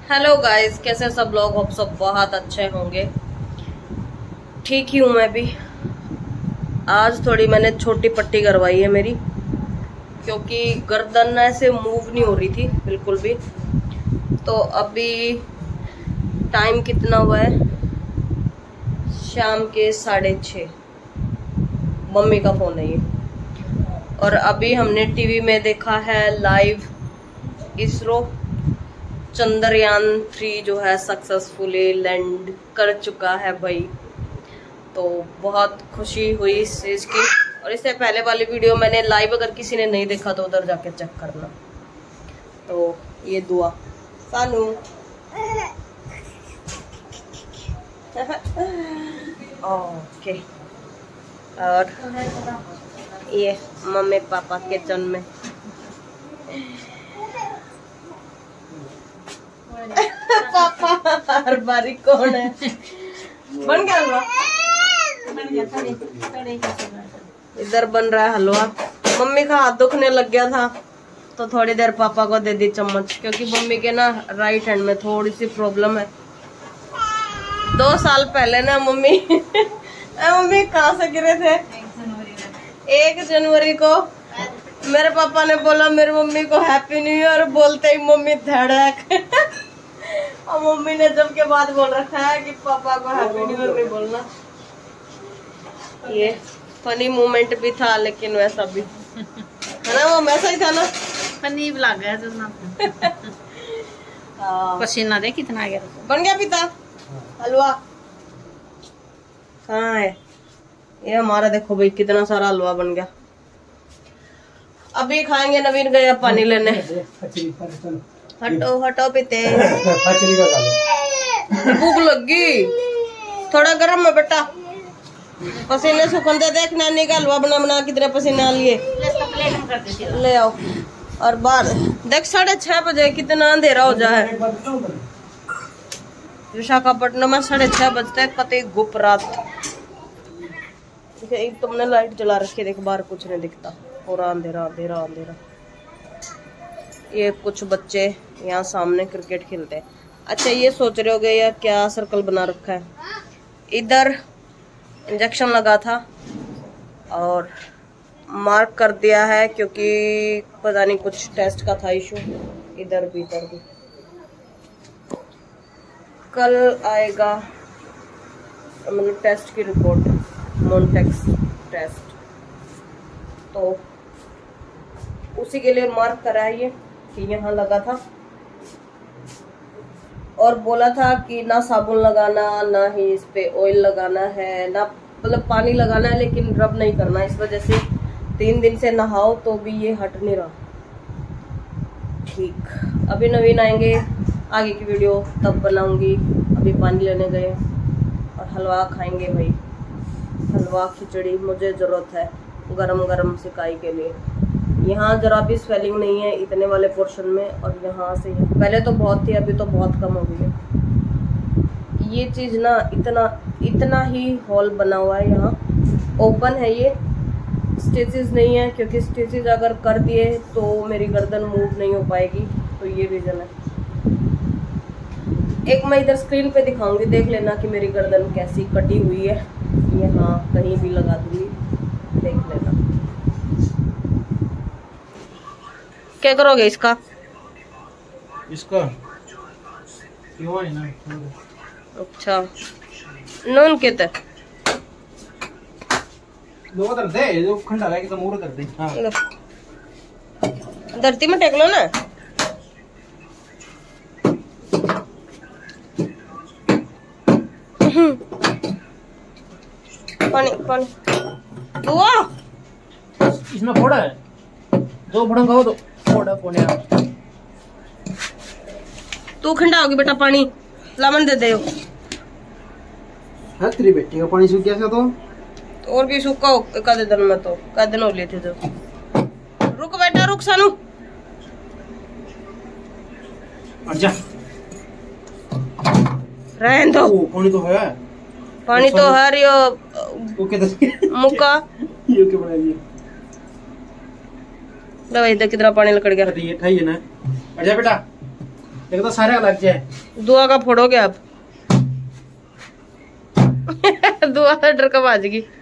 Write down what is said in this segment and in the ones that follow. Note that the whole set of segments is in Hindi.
हेलो गाइस, कैसे सब लोग? होप सब बहुत अच्छे होंगे। ठीक ही हूँ मैं भी। आज थोड़ी मैंने छोटी पट्टी करवाई है मेरी, क्योंकि गर्दन ऐसे मूव नहीं हो रही थी बिल्कुल भी। तो अभी टाइम कितना हुआ है? शाम के 6:30। मम्मी का फोन है ये। और अभी हमने टीवी में देखा है लाइव इसरो चंद्रयान 3 जो है सक्सेसफुली लैंड कर चुका है भाई। तो बहुत खुशी हुई इस चीज की। और इससे पहले वाली वीडियो मैंने लाइव, अगर किसी ने नहीं देखा तो उधर जाके चेक करना। तो ये दुआ सानू ओके। और ये मम्मी पापा किचन में पापा हर बारी कौन है? बन गया हलवा? इधर बन रहा है हलवा। मम्मी का हाथ दुखने लग गया था तो थोड़ी देर पापा को दे दी चम्मच, क्योंकि मम्मी के ना राइट हैंड में थोड़ी सी प्रॉब्लम है। 2 साल पहले ना मम्मी मम्मी कहाँ से गिरे थे? 1 जनवरी को मेरे पापा ने बोला मेरी मम्मी को हैप्पी न्यू ईयर, बोलते ही मम्मी धड़क और मम्मी ने जब के बाद बोल रखा है कि पापा को हैप्पी न्यू ईयर नहीं बोलना। ये फनी मोमेंट भी था, लेकिन वैसा भी है ना, वो वैसा ही था ना। फनी लग गया तो ना पसीना दे कितना आ गया। बन गया पिता हलवा? कहाँ है ये हमारा? देखो भाई कितना सारा हलवा बन गया। अभी खाएंगे। नवीन गया पानी लेने। हटो हटो पीते। भूख लगी, थोड़ा गर्म है बेटा। पसीने सुखनते देख, नानी का हलवा बना बना कितने पसीने आ लिए। ले आओ। और बाहर देख 6:30 बजे कितना अंधेरा हो जाए। विशाखापट्टनम में 6:30 बजते कते गुप रात। तुमने लाइट जला रखी, देख बाहर कुछ नहीं दिखता, पूरा अंधेरा अंधेरा अंधेरा। ये कुछ बच्चे यहाँ सामने क्रिकेट खेलते हैं। अच्छा, ये सोच रहे होगे यार क्या सर्कल बना रखा है? इधर इंजेक्शन लगा था और मार्क कर दिया है, क्योंकि पता नहीं कुछ टेस्ट का था इशू। इधर भी कल आएगा मतलब टेस्ट की रिपोर्ट, मोन्टेक्स टेस्ट। तो उसी के लिए मार्क करा है ये कि यहाँ लगा था। और बोला था कि ना साबुन लगाना, ना ही इस पे ऑयल लगाना है, ना मतलब पानी लगाना है, लेकिन रब नहीं करना। इस वजह से 3 दिन से नहाओ तो भी ये हट नहीं रहा। ठीक, अभी नवीन आएंगे, आगे की वीडियो तब बनाऊंगी। अभी पानी लेने गए और हलवा खाएंगे भाई। हलवा खिचड़ी मुझे जरूरत है गरम गरम सिकाई के लिए। यहाँ जरा भी स्वेलिंग नहीं है इतने वाले पोर्शन में, और यहाँ से पहले तो बहुत थी, अभी तो बहुत कम हो गई है। ये चीज ना इतना ही हॉल बना हुआ है। यहाँ ओपन है, ये स्टिचेस नहीं है, क्योंकि स्टिचेस अगर कर दिए तो मेरी गर्दन मूव नहीं हो पाएगी। तो ये रीजन है। एक मैं इधर स्क्रीन पे दिखाऊंगी, देख लेना कि मेरी गर्दन कैसी कटी हुई है। यहाँ कहीं भी लगा दूंगी, देख लेना। क्या करोगे इसका? क्यों है ना? अच्छा, नून के तर दो कर दे, जो खंडा लाके तो मोर कर दे। हां, धरती में टेक लो ना। पानी पानी दुआ इसमें फोड़ा है, 2 फोड़ा खाओ तो फोड़ा पोने। तू खंडा होगी बेटा, पानी लेमन दे दे। तेरी बेटी का पानी सूख गया था तो और भी सूखा हो कदे दिन में, तो कदे दिन हो लिए थे। जो रुक बेटा, रुक सानू, अच्छा रहन दो। पानी तो है, पानी तो है रियो ओके तो मुक्का ये के बना लिया। ले भाई, देख कितना पानी लकड़ गया। ये ठाई है ना, अच्छा बेटा एक तो सारे अलग जाए। दुआ का फोड़ोगे आप? दुआ से डर कब आज गई।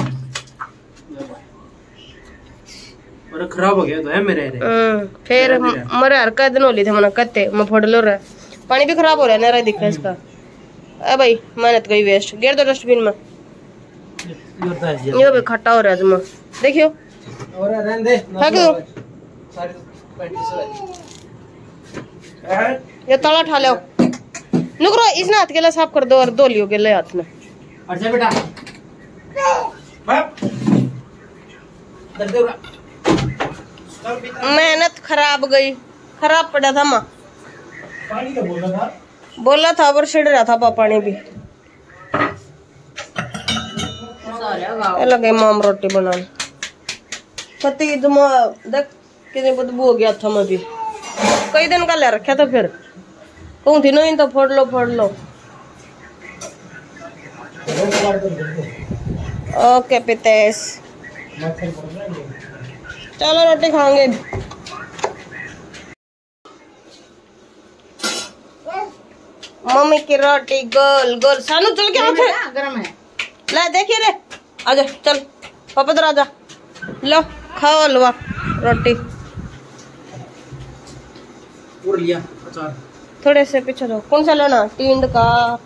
और खराब हो गया तो है मेरे रे। फिर मरे हर का दिन होली थे मना कत्ते मैं फोड़ लो रहा। पानी भी खराब हो रहा है ना दिख रहा है इसका। अरे भाई मेहनत गई वेस्ट। गिर दो डस्टबिन में। ये भाई खट्टा हो रहा है तुम देखियो। और रहने दे फेंक दो। सारी पैंटी से ये ताला उठा लो। नुकरो इस हाथ के लिए साफ कर दो और धो लियो के ले हाथ में। अच्छा बेटा मेहनत खराब गई। खराब पड़ा था माँ। पानी तो बोला था पर छिड़ रहा था पानी भी। लगे माम रोटी बनाने पति तुम देख कितनी बदबू हो गया था मैं भी कई दिन का ले रखा था। फिर कहूँ थी नहीं तो फोड़ लो। ओके पितेश चलो रोटी खाएंगे। मम्मी की रोटी गोल गोल। सानू चल के हाथ गरम है। ले देखिए रे आजा चल पापा इधर आजा। लो खाओ हलवा रोटी। और लिया अचार थोड़े से पीछे दो। कौन सा लेना? टींड का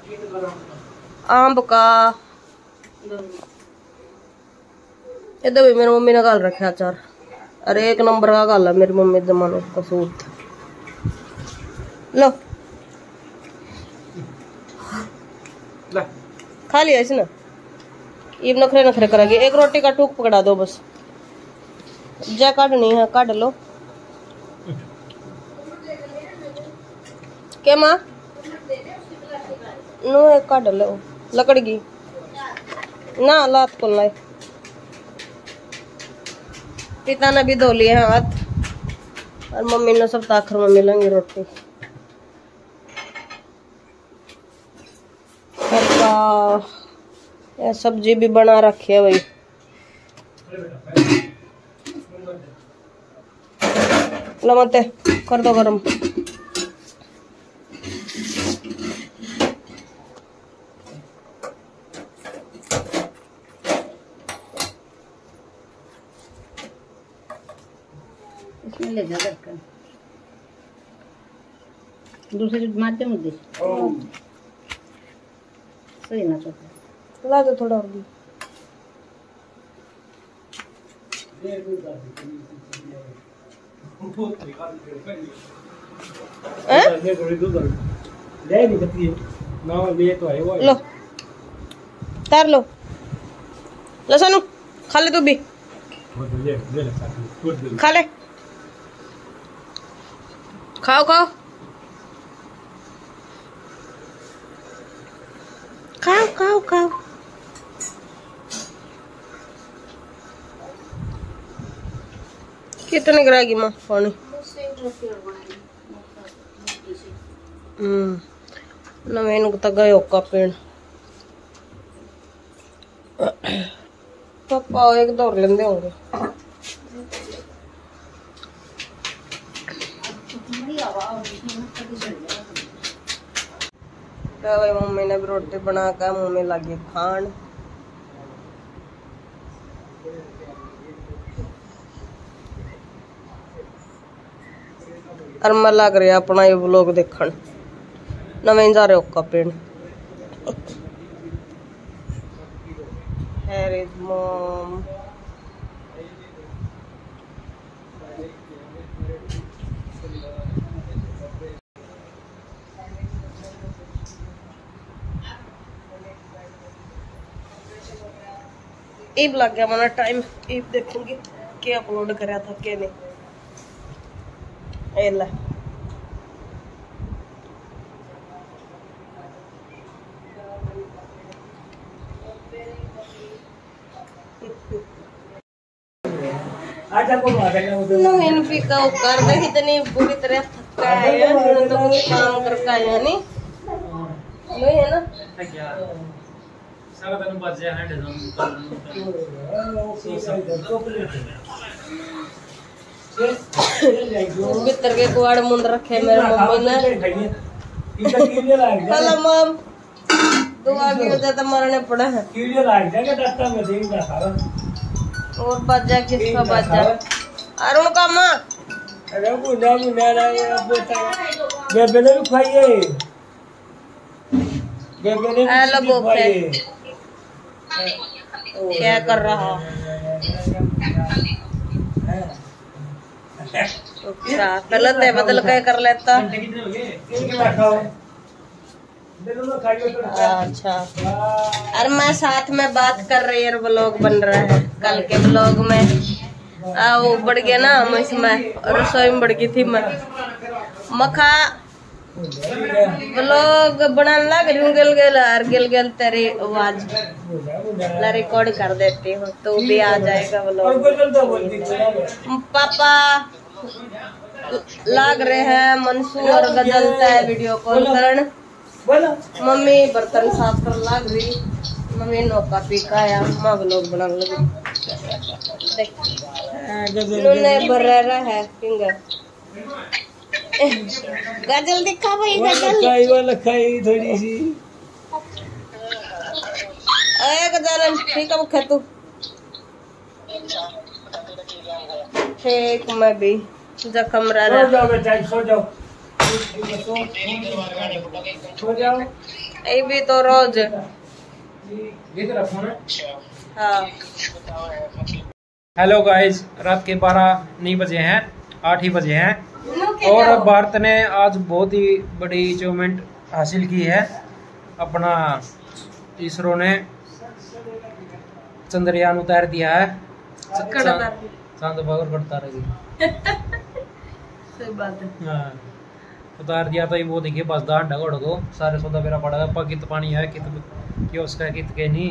आम का। ये तो भी मेरी मम्मी ने गाल रखा अचार। अरे एक नंबर का गाला मेरी मम्मी जमाने का सूट। लो खा लिया इसने। ये नखरे करेगी। एक रोटी का टूक पकड़ा दो बस। जा काटनी है काट लो। क्या माँ नो एक काट लो लकड़ की ना लात को लाए। पिता ने भी धो लिए हाथ और मम्मी ने सब ताखर में मिलेंगी रोटी। ये सब्जी भी बना रखी है भाई। लो मत कर दो गरम। इसमें ले जा कर दूसरे माध्यम मुद्दे सही ना चौथा ला दो थोड़ा और भी। लो तार लो सानू खा ले तू भी खा ले। खाओ खाओ खाओ खाओ खाओ। कितने गिराएगी माँ पानी? नवीन को तो गयो का पेड़। पापा एक दौड़ लेंदे होंगे। तो भाई मम्मी ने भी रोटी बना कर मुँह में लगी खान। और मैं लग रहा अपना ये व्लॉग देखन। नवीन जा रहे हो पेड़। मॉम ईब लग गया माना टाइम। ईब देखूंगी क्या अपलोड करा था क्या नहीं। ले नवीन भी का कर दे इतनी बुरी तरह थका है तो कुछ काम करके आया नहीं नहीं है ना। सारा दिन बच जाए भीतर के कुआड़ मुंद रखे मेरे मम्मी ने। हेलो मम, दुआ की वजह तो मरने पड़े हैं। और बच्चा किसका बच्चा? अरुण का माँ बेबे ने भी खाइए। हेलो बोफे, क्या कर रहा? अच्छा, पहले ते बदल के कर लेता। अच्छा, अरे मैं साथ में बात कर रही है, व्लॉग बन रहा है। कल के व्लॉग में वो बढ़ गया ना, मैं इसमें रसोई में बढ़ गई थी मैं मखा व्लॉग बनाने लग रही हूँ। गिल गेल तेरी आवाज रिकॉर्ड कर देती हूँ तो भी आ जाएगा व्लॉग। पापा लाग रहे हैं मंसूर और गजलता है वीडियो कॉल करन। मम्मी बर्तन साफ कर लाग रही। मम्मी नौका पी का आया, माँ व्लॉग बनाने लगी। देख बर्रा है फिंगर गजल दिखा भाई, गजल खाई थोड़ी सी। गजल ठीक है मुखे तू। ठीक, मैं भी जख्म रह रहा। सो जाओ बेटा, सो जाओ, सो जाओ। ये भी तो रोज हाँ। हेलो गाइस, रात के 12 नहीं बजे हैं, 8 ही बजे हैं और भारत ने आज बहुत ही बड़ी अचीवमेंट हासिल की है। अपना इसरो ने चंद्रयान उतार दिया है। चांद बगर करता रही। सही बात है। हाँ, उतार दिया तो ये वो देखिए बस दान ढगड़ दो सारे सौदा मेरा पड़ा था। कित पानी है, कित क्या उसका कित के नहीं।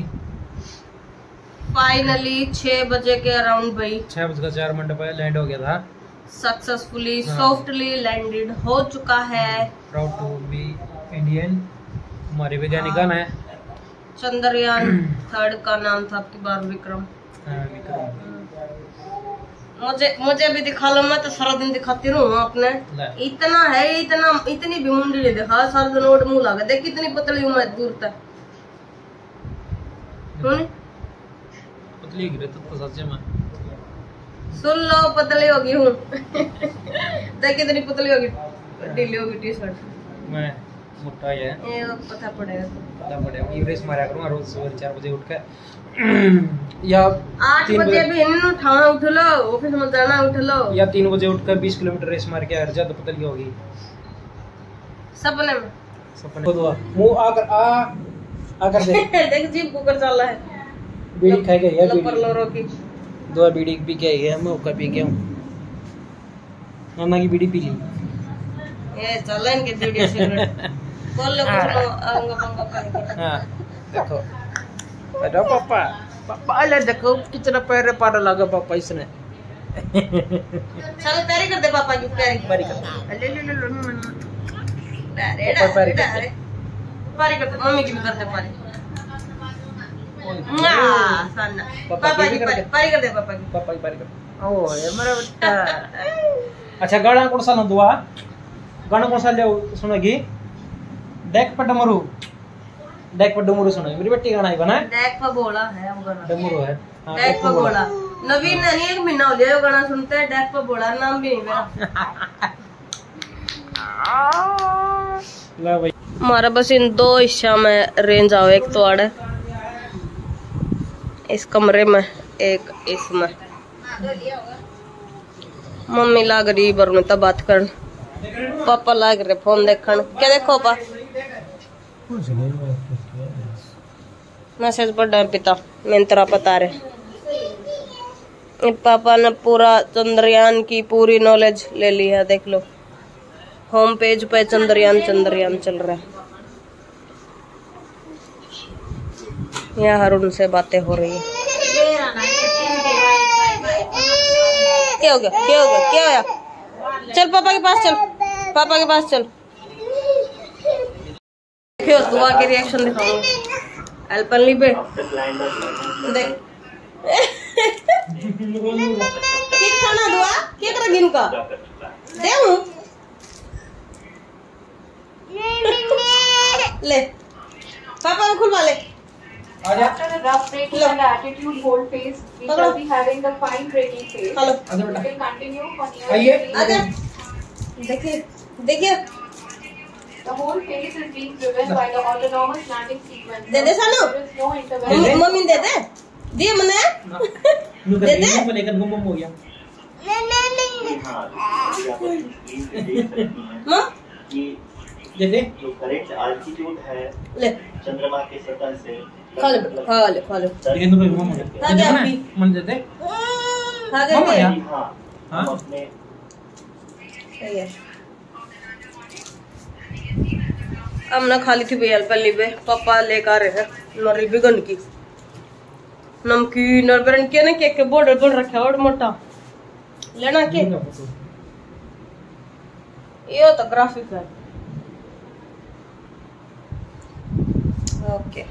फाइनली 6 बजे के अराउंड भाई 6:04 पे लैंड हो गया था। सक्सेसफुली सॉफ्टली लैंडेड हो चुका है। Proud to be Indian. हमारे वैज्ञानिक है चंद्रयान 3 का नाम था आपकी बार विक्रम। मुझे भी दिखा लो, मैं तो सारा दिन दिखाती रहूँ अपने। इतना है, इतनी भी मुंडी नहीं दिखा, सारा दिन ओट मुंह लगा। देख कितनी पतली हूँ मैं दूर तक। पतली गिरे तो सच में सुन लो, पतली होगी हूँ। देख कितनी पतली होगी, ढीली होगी टी शर्ट। मैं मोटा ही है, ये पता पड़ेगा। पता पड़ेगा। ये रेस मारा करूँगा रोज सुबह 4 बजे उठ कर या 8 बजे भी इन्हें उठाओ, उठ लो, ऑफिस में जाना, उठ लो। या 3 बजे उठकर 20 किलोमीटर रेस मार के हर ज्यादा पतली होगी। सपने में मुंह आकर देख। देख जीप कुकर चल रहा है। बीड़ी खा के है, लपर लोरो की 2 बीड़ी पी के है। मैं उसका पी गया हूँ, मामा की बीड़ी पी ली। ये चल इनके जूड़ी सिगरेट बोल लो कुछ लो अंग पंग करके। हां देखो अरे पापा ले देखो कितना पैर पार लगा पापा इसने। चल पैरी कर दे पापा की, पैरी कर ले ले ले पैरी कर दे। मम्मी की भी कर दे पैरी। पापा की पैरी कर दे, पापा की पैरी कर। ओ ये मेरा बेटा। अच्छा गाना कौन सा ना दुआ, गाना कौन सा ले सुनेगी? देख पर डमरू, देख पर डमरू सुनो। मेरी बेटी गाना ही बना है। देख पर बोला है वो गाना, डमरू है। हाँ, देख पर बोला। नवीन ने नहीं 1 महीना हो गया वो गाना सुनते हैं। देख पर बोला नाम भी नहीं मेरा। ला भाई हमारा बस इन 2 हिस्सा में रेंज आओ। एक तो आड़े इस कमरे में, एक इसमें। मम्मी लाग रही बरने तब बात कर, पापा लाग रहे फोन देखन। क्या देखो पा? मैसेज पढ़ रहे पिता, मिंत्रा पता रहे। पापा ने पूरा चंद्रयान की पूरी नॉलेज ले ली है। देख लो होम पेज पे चंद्रयान चल रहा है। यहाँ अरुण से बातें हो रही है। क्या हो गया, क्या हो गया, क्या होया? चल पापा के पास चल, पापा के पास चल। देखियो दुआ की रिएक्शन दिखाऊंगा। एल्पनली पे देख कितना ना दुआ क्या करेगी इनका दे हूँ ले पापा को खुलवा ले After a rough breaking and attitude hold phase, we shall be having the fine breaking phase. Hello We will continue for near आइए। आजा देखिए देखिए The whole phase is being driven by the autonomous landing sequence. दे दे सानू There is no intervention. Mummy दे दे दिए मने दे दे को लेकर गुम हो गया। मम दे दे जो करेक्ट आल्टीट्यूड है ले चंद्रमा के सतह से खा ले लेकिन तो गुम हो गया। खा गया अभी मन दे दे खा गए मम्मा थे यार। हाँ हाँ? हम अपने सही है हमने खा ली थी भैया पल्ली पे पापा लेकर आ रहे हैं नरी बिगन की नमकीन और बरन के ना केक के बॉर्डर बन रखा है और मोटा लेना के ये तो ग्राफिक है ओके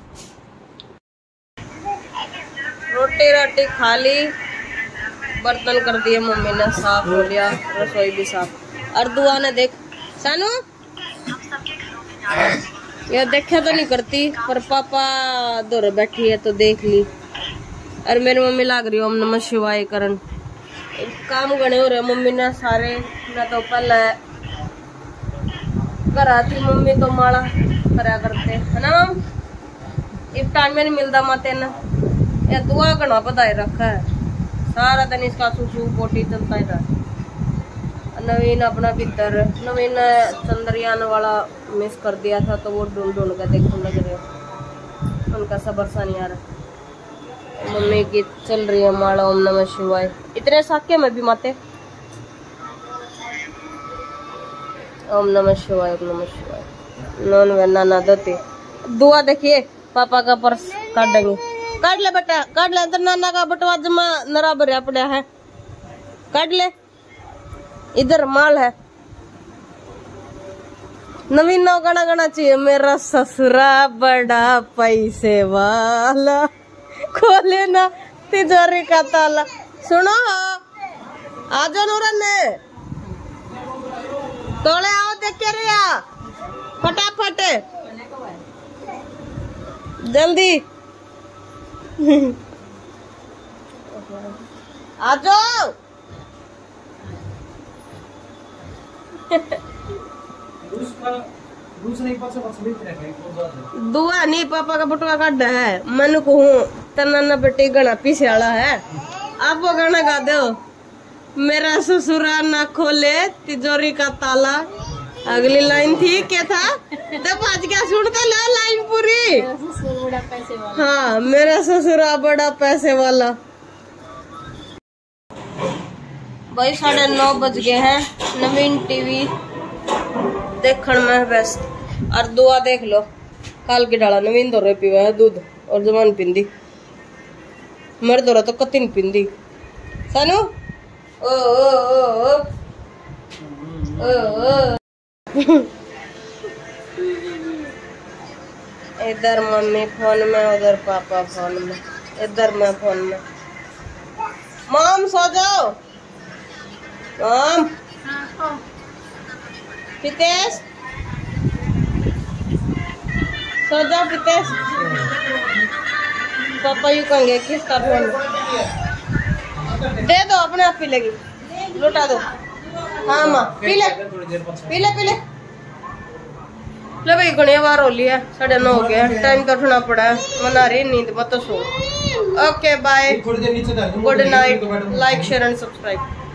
रोटी राटी खा ली बर्तन कर दिए मम्मी ने साफ हो लिया रसोई भी साफ और दुआ ने देख सानू ये देखा तो नहीं करती पर पापा दूर बैठी है तो देख ली और मेरी मम्मी लाग रही ओम नमः शिवाय करन काम गणे हो रहे मम्मी ने सारे न तो पहले घर आती मम्मी तो माला करा करते है ना मम इस टाइम में नहीं मिलता माते न या दुआ गणा बधाई रखा है सारा दिन इसका सुसु पोटी चलता ही रहा नवीन अपना भीतर नवीन चंद्रयान वाला मिस कर दिया था तो वो ढूंढ ढूंढ कर देखने लग रहे उनका सबर सा नहीं आ रहा मम्मी की चल रही है माला ओम नमः शिवाय इतने साक्य में भी माते ओम नमः शिवाय नॉन वे नाना दते दुआ देखिए पापा का पर्स काट देंगे काट ले बेटा काट ले इधर नाना का बटवा जमा नरा भरिया पड़ा है काट ले इधर माल है नवीन नौ गाना गाना चाहिए मेरा ससुरा बड़ा पैसे वाला खोले ना तिजोरी का ताला सुनो आजो नूरन ने तोड़े आओ देख के रिया फटाफट जल्दी आजो दुआ नहीं पापा का बटुआ काट है मन को हूँ तना बेटे गाना पीछे वाला है आप वो गाना गा दो मेरा ससुरा ना खोले तिजोरी का ताला अगली लाइन थी क्या था तब आज क्या सुनते लो लाइन पूरी हाँ मेरा ससुरा बड़ा पैसे वाला भाई 9:30 बज गए हैं नवीन टीवी देखने में व्यस्त और दुआ देख लो काल की डाला नवीन दो पीवा है दूध और जमान पिंदी मर दो तो कतिन पिंदी सानू ओ ओ ओ ओ ओ इधर मम्मी फोन में उधर पापा फोन में इधर मैं फोन में मॉम सो जाओ मॉम पितेश सो जाओ पितेश पापा यू कहेंगे किसका फोन दे दो अपने आप पी लेगी लुटा दो हाँ माँ पी ले ले भाई घनी बार हो लिया 9:30 हो गया टाइम तो उठना पड़ा है मना रही नींद मत सो okay bye good night like share and subscribe